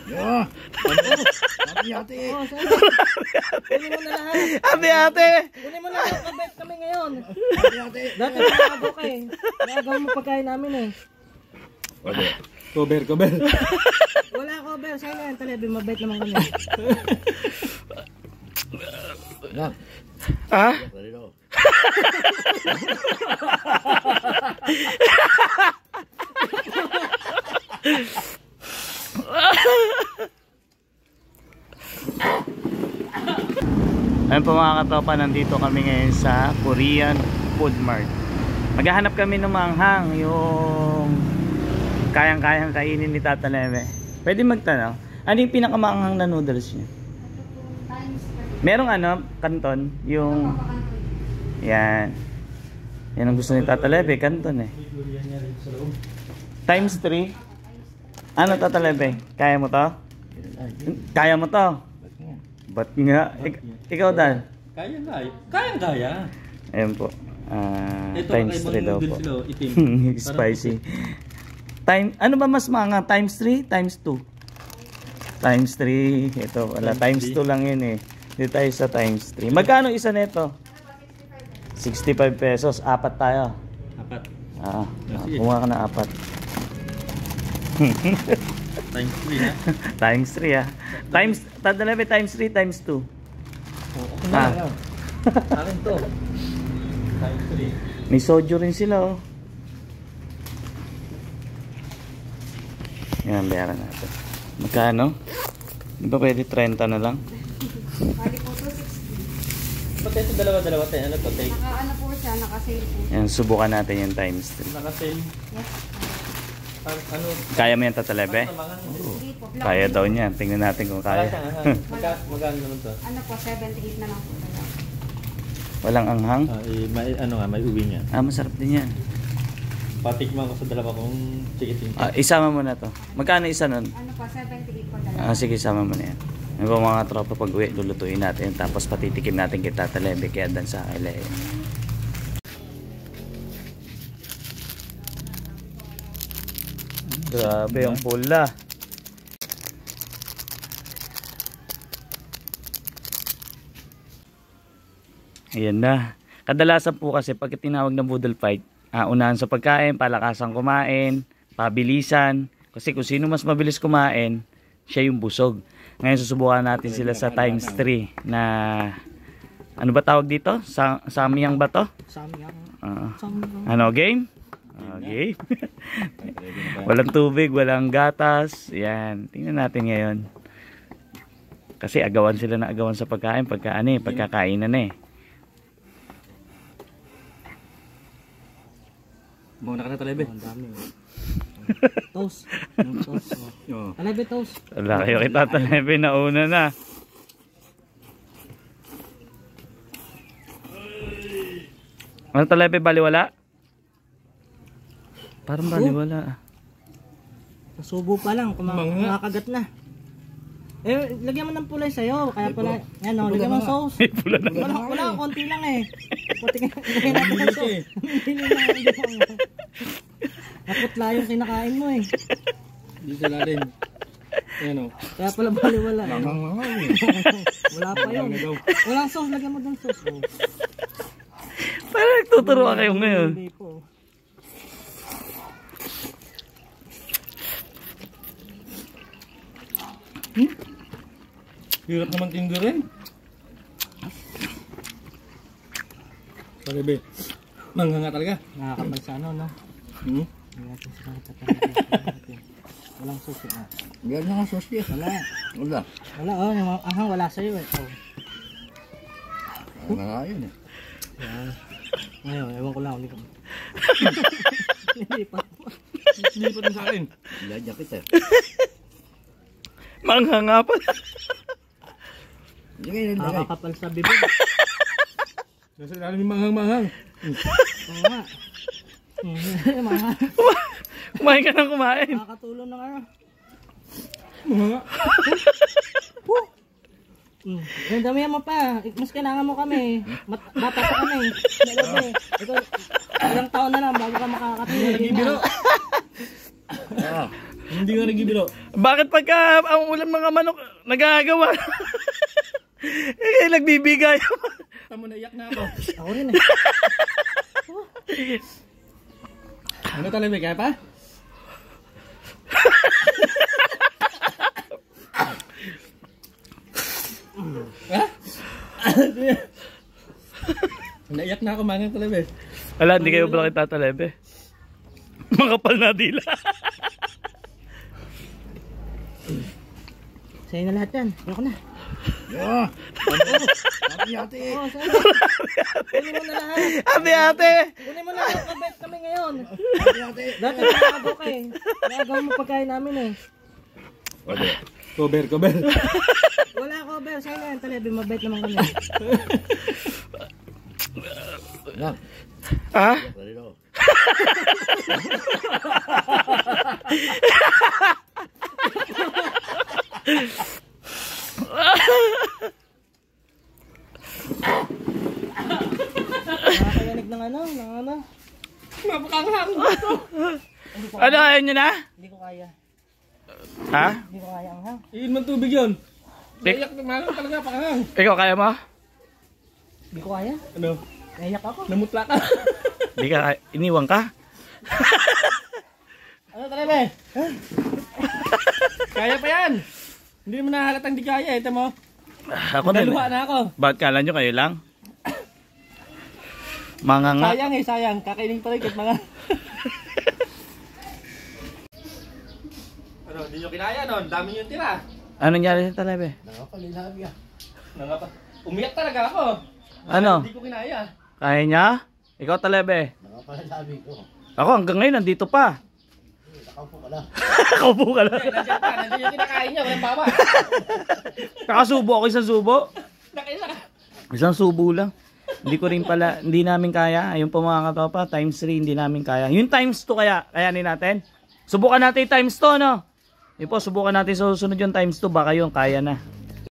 Ate-ate. Kunin mo na lahat. Ate-ate. Kunin mo na lahat. Kabet kami ngayon. Ate-ate. Dati nakago ka eh. Nakago mo pagkain namin eh. Cover. Wala cover. Sa'yo na yan. Talabi, mabait naman kami. Nak. Ha? Dito. Ayun po mga katropa, nandito kami ngayon sa Korean Food Mart. Maghahanap kami ng manghang, yung kayang-kayang kainin ni Tata Leme. Pwede magtanong, ano yung pinakamanghang na noodles niya? Merong ano, kanton, yung... Yan. Yan ang gusto ni Tata Leme, kanton eh. Times 3. Ano Tata Leme? Kaya mo to? Kaya mo to? Ba't nga? Ikaw Dan? Kaya. Ayun po. Times 3 daw po. Itim. Spicy. Ano ba mas mga? Times 3? Times 2? Times 3. Ito wala. Times 2 lang yun eh. Dito tayo sa times 3. Magkano isa nito? 65 pesos. Apat tayo. Apat. Kumuha ka na apat. Times 3 ha? Times 3 ah. Tadalabi times 3 times 2. Akin to. Times 3. May soju rin sila oh. Yan, bayaran natin. Magkano? Di ba pwede 30 na lang? Bali po 260. Ba't ito dalawa-dalawa tayo? Ano to? Take? Naka-ano po siya, naka-sale po. Yan, subukan natin yung times 3. Naka-sale? Yes. Ano? Kaya mo yan Tatalebe? Hindi po. Black Kaya tea daw po. niya. Tingnan natin kung Kaya kaya. siya. Magkano naman to? Ano po, 78 na lang po talaga. Walang anghang? May uwi niya. Masarap din yan. Patikman ko sa dalawa kong chikiting. Isama mo na to. Magkano isa nun? Ano po, 78 po talaga. Sige, isama mo na yan. Ano ba mga tropa pag uwi, lulutuin natin. Tapos patitikim natin kay Tata Lebe kaya dan sa Ilay. Grabe yung pula. Ayan na. Kadalasan po kasi pag tinawag na boodle fight, unahan sa pagkain, palakasan kumain, pabilisan. Kasi kung sino mas mabilis kumain, siya yung busog. Ngayon susubukan natin sila sa times 3 na ano ba tawag dito? Samyang ba to? Samyang. Ano, game? Game. Walang tubig, walang gatas. Yan. Tingnan natin ngayon. Kasi agawan sila na agawan sa pagkain. Pagkakainan eh. Muna ka na Talebe. Ang dami. Toast. Toast. Talebe toast. Wala kayo kita Talebe na una na. Ano Talebe, baliwala? Parang baliwala. Nasubo pa lang. Kumakagat na. Lagyan mo ng pulay sa'yo. Kaya pala, yan o, lagyan mo ng sauce. Wala, konti lang eh. Konti natin ng sauce. Naputla yung kinakain mo eh. Hindi sila rin. Ayan o. Kaya pala baliwala eh. Wala pa yun. Walang sauce, lagyan mo ng sauce. Parang nagtuturuan kayo ngayon. Hindi po. Hirap naman tindurin. Talebe. Manghanga talaga. Nakakapal sa ano, no? Walang sauce eh. Yan na nga sauce niya. Wala. Wala, oh. Yung anghang wala sa'yo eh. Wala nga yun eh. Yan. Ngayon, ewan ko lang. Hindi pa. Hindi pa rin sa akin. Iladya kita. Manghanga pa. Hindi ngayon nilagay. Nakakapal sa bibig. Nasa ilalim yung manghang-manghang. Oo nga. Mga Kumain ka ng kumain. nakakatulong ng ano. Manghanga. Damihan mo pa. Mas kailangan mo kami. Bata pa kami. Ito, ilang taon na lang bago ka makakatulong. Nagibiro. Hindi nga nagibiro. Bakit pagka ang ulam ng manok nagagawa? Nagbibigay. Tamo, naiyak na ako. Ako rin eh. Ano talaga, kaya pa? Ha? Naiyak na ako, mangang talaga. Ala, hindi kayo pala tatalebe. Makapal na dila. Sa'yo na lahat yan. Ayoko na. Yeah. Hati-hati. Oo, sa'yo. Kunin mo na lahat. Ate! Kunin mo na lahat. Mabait kami ngayon. Hati-hati. Dati nakago ka eh. Nagawa mo pagkain namin eh. Cover. Wala cover. Sa'yo na yan. Talabi, mabait naman kami. Lang. Ha? Palilo. Nakakarinig ng ano. Mapakanghang. Ano, ayaw nyo na? Hindi ko kaya. Ha? Hindi ko kaya ang hang. Iin man tubig yun. Naiyak na mangang talaga, pakanghang. Ikaw kaya mo? Hindi ko kaya. Ano? Naiyak ako. Namutla ka. Hindi ka, iniwan ka? Ano talaga eh? Kaya pa yan. Hindi mo nahalatang di kaya. Ito mo. Ako na. Naluha na ako. Bakit kala nyo kayo lang? Mga nga. Sayang eh, sayang. Kakainin pa rin kahit mga... Ano, hindi nyo kinaya nun. Dami nyo tira. Ano nangyari sa talebe? Nakapalilabi ah. Umiyak talaga ako. Ano? Hindi ko kinaya. Kaya niya? Ikaw talebe? Nakapalilabi ko. Ako hanggang ngayon nandito pa. Nakaupo ka lang. Kaupo ka lang. Nandiyan pa. Nandiyan yung kinakain nyo. Walang baba. Kakasubo ako isang subo. Nakaisa ka. Isang subo lang. Hindi ko rin pala, hindi namin kaya. Ayun po mga katopa, times 3 hindi namin kaya. Yung times 2 kaya, kayanin natin. Subukan natin yung times 2, no? Yun po, subukan natin sa susunod yung times 2. Baka yun, kaya na.